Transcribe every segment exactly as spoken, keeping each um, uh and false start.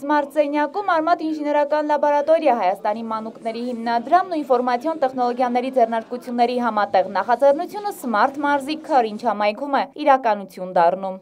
Smart սենյակում Արմաթ ինժեներական լաբորատորիա, Հայաստանի մանուկների հիմնադրամն ու ինֆորմացիոն տեխնոլոգիաների ձեռնարկությունների համատեղ նախաձեռնությունը Smart մարզի Քարինչ համայնքում է իրականություն դառնում։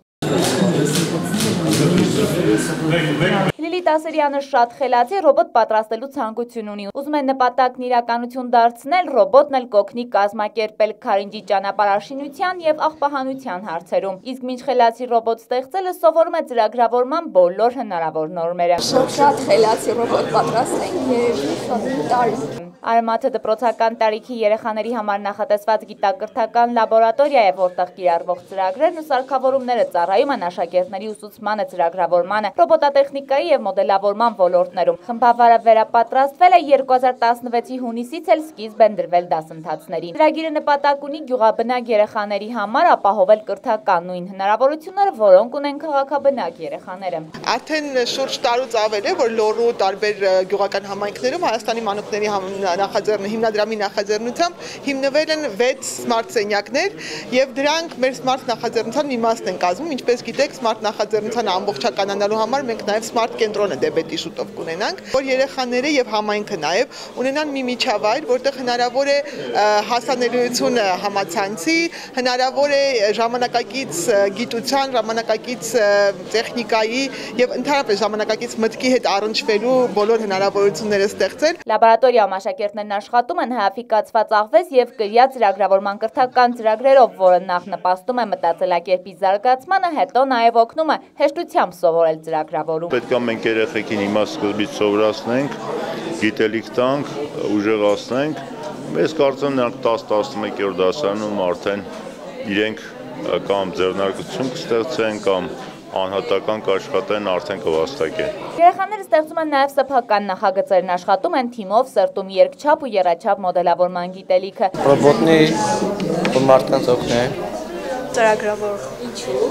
Լիլի Տասերյանը շատ խելացի ռոբոտ պատրաստելու ցանկություն ունի։ Ուզում է նպատակն իրականություն դարձնել, ռոբոտն էլ կօգնի կազմակերպել Քարինջի ճանապարհաշինության եւ աղբահանության հարցերում։ Իսկ մինչ խելացի ռոբոտ ստեղծելը սովորում է ծրագրավորման բոլոր հնարավոր նորմերը։ Շատ խելացի ռոբոտ պատրաստենք եւ շատ տարի։ Արմաթը դպրոցական տարիքի երեխաների համար նախատեսված գիտակրթական լաբորատորիա է, որտեղ կիրառվող ծրագրերն ու սարքավորումները ծառայում են աշակերտների ուսուցմանը, ծրագրավորմանը, ռոբոտատեխնիկայի եւ մոդելավորման ոլորտներում։ Խմբավարը վերապատրաստվել է երկու հազար տասնվեցի հունիսից էլ սկիզբ են դրվել դասընթացներին։ Ծրագիրը նպատակ ունի գյուղաբնակ երեխաների համար ապահովել կրթական նույն հնարավորությունները, որոնք ունեն քաղաքաբնակ երեխաները։ Արդեն շուրջ տարուց ավել է, որ Լոռու տարբեր գյուղական համայնքներում Հայաստանի մանուկների նախաձեռն հիմնադրամի նախաձեռնությամբ հիմնվել են վեց սմարթ սենյակներ եւ դրանք մեր սմարթ նախաձեռնության մի մասն են կազմում, ինչպես գիտեք, սմարթ նախաձեռնության ամբողջականանալու համար մենք նաեւ սմարթ կենտրոնը դեպետի շուտով կունենանք, որ երեխաները եւ համայնքը նաեւ ունենան մի միջավայր, որտեղ հնարավոր է հասանելիությունը համացանցի, հնարավոր է ժամանակակից գիտության, ժամանակակից տեխնիկայի եւ ընդհանրապես ժամանակակից մտքի հետ առնչվելու բոլոր հնարավորությունները ստեղծել։ Լաբորատորիայում աշակերտներն աշխատում են հայաֆիկացված աղվես եւ կրյա ծրագրավորման կրթական ծրագրերով, որը նախ նպաստում է մտածելակերպի զարգացմանը, հետո նաեւ օգնում է հեշտությամբ սովորել ծրագրավորում։ Պետք է մենք երեխեքին հիմա սկզբից սովորացնենք, գիտելիք տանք, ուժեղացնենք։ Ես կարծեմ նրանք տաս տասնմեկերորդ դասարանում արդեն իրենք կամ ձեռնարկություն կստեղծեն կամ անհատական կաշխատեն, արդեն կվաստակեն։ Երեխաները ստեղծում են նաև սեփական նախագծերն, աշխատում են թիմով, սրտում երկչափ ու եռաչափ մոդելավորման գիտելիքը։ Ռոբոտնի որ մարդկանց օգնի է։ Ծրագրավոր։ Ինչու՞։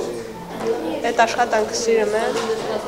Այդ աշխատանքը սիրում եմ։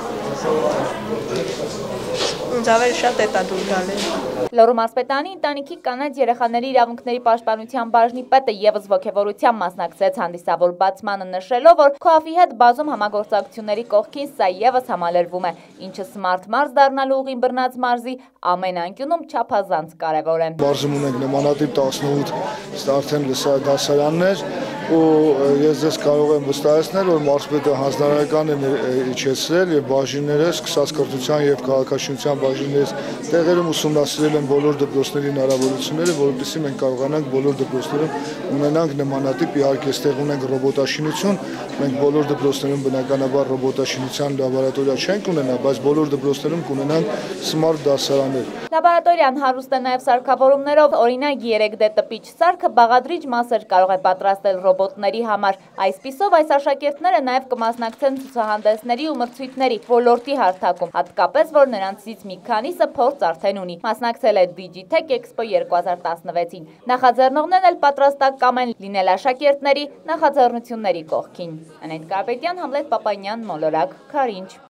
Ինձ ավելի շատ է դա դուր գալի։ Լոռու մարզպետարանի ընտանիքի կանանց երեխաների իրավունքների պաշտպանության բաժնի պետը եւս ոգևորության մասնակցեց հանդիսավոր բացմանը, նշելով, որ ՔՈԱՖ-ի հետ բազում համագործակցությունների կողքին սա եւս համալրվում է, ինչը Smart մարզ դառնալու ուղին բռնած մարզի ամեն անկյունում չափազանց կարևոր է։ Մարզում ունենք նմանատիպ տասնութ արդեն դասարաններ ու ես ձեզ կարող եմ վստահեցնել, որ մարզպետը հանձնարարական է իջեցրել եւ բաժինները, սկսած կրթության եւ քաղաքաշինության բաժիններից տեղերում ուսումնասիրել են բոլոր դպրոցների հնարավորությունները, որովհետեւ մենք կարողանանք բոլոր դպրոցներում ունենանք նմանատիպ, իհարկե այստեղ ունենք ռոբոտաշինություն, մենք բոլոր դպրոցներում բնականաբար ռոբոտաշինության լաբորատորիա չենք ունենա, բայց բոլոր դպրոցներում կունենանք սմարթ դասարաններ։ Լաբորատորիան հարուստ է նաև սարքավորումներով, օրինակ երեք դե տպիչ սարքը բաղադրիչ մասեր կարող է պատրաստել ռոբոտների համար։ Այսպիսով այս աշակերտները նաև կմասնակցեն ցուցահանդեսների ու մրցույթների ոլորտի հարթակում, հատկապես որ նրանցից մի քանիսը փորձ արդեն ունի։ Մասնակցել է Digitech Expo երկու հազար տասնվեցին։ Նախաձեռնողներն էլ պատրաստակամ են լինել աշակերտների նախաձեռնությունների կողքին։ Անետ Կարապետյան, Համլետ Պապանյան, Մոլորակ, Քարինչ։